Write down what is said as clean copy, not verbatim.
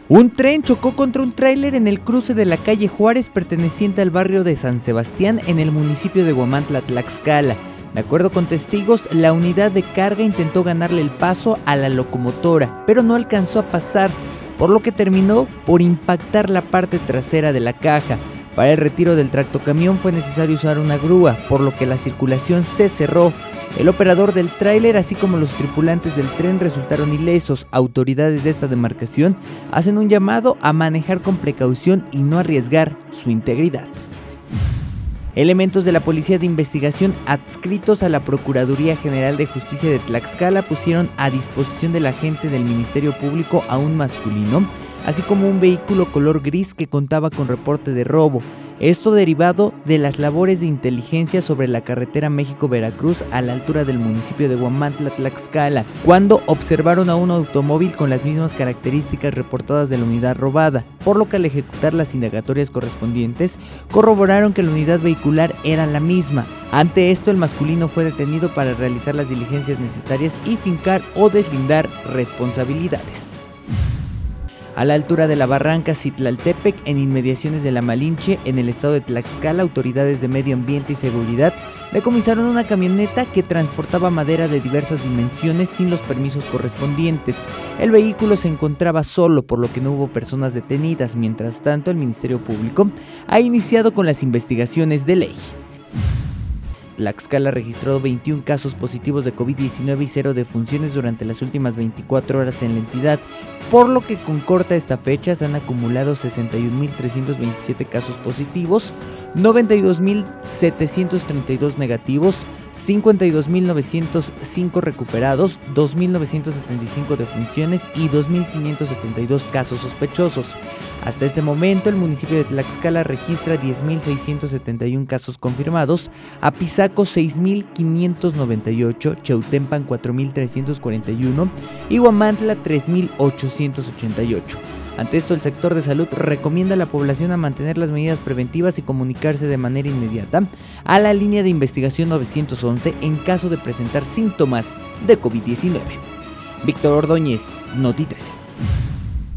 Un tren chocó contra un tráiler en el cruce de la calle Juárez perteneciente al barrio de San Sebastián en el municipio de Huamantla, Tlaxcala. De acuerdo con testigos, la unidad de carga intentó ganarle el paso a la locomotora, pero no alcanzó a pasar, por lo que terminó por impactar la parte trasera de la caja. Para el retiro del tractocamión fue necesario usar una grúa, por lo que la circulación se cerró. El operador del tráiler, así como los tripulantes del tren, resultaron ilesos. Autoridades de esta demarcación hacen un llamado a manejar con precaución y no arriesgar su integridad. Elementos de la Policía de Investigación adscritos a la Procuraduría General de Justicia de Tlaxcala pusieron a disposición del agente del Ministerio Público a un masculino, así como un vehículo color gris que contaba con reporte de robo. Esto derivado de las labores de inteligencia sobre la carretera México-Veracruz a la altura del municipio de Huamantla, Tlaxcala, cuando observaron a un automóvil con las mismas características reportadas de la unidad robada, por lo que al ejecutar las indagatorias correspondientes, corroboraron que la unidad vehicular era la misma. Ante esto, el masculino fue detenido para realizar las diligencias necesarias y fincar o deslindar responsabilidades. A la altura de la barranca Citlaltepec, en inmediaciones de La Malinche, en el estado de Tlaxcala, autoridades de medio ambiente y seguridad decomisaron una camioneta que transportaba madera de diversas dimensiones sin los permisos correspondientes. El vehículo se encontraba solo, por lo que no hubo personas detenidas. Mientras tanto, el Ministerio Público ha iniciado con las investigaciones de ley. Tlaxcala registró 21 casos positivos de COVID-19 y 0 defunciones durante las últimas 24 horas en la entidad, por lo que con corta esta fecha se han acumulado 61.327 casos positivos, 92.732 negativos, 52.905 recuperados, 2.975 defunciones y 2.572 casos sospechosos. Hasta este momento, el municipio de Tlaxcala registra 10.671 casos confirmados, Apizaco 6.598, Cheutempan 4.341 y Huamantla 3.888. Ante esto, el sector de salud recomienda a la población a mantener las medidas preventivas y comunicarse de manera inmediata a la línea de investigación 911 en caso de presentar síntomas de COVID-19. Víctor Ordóñez, Noti 13.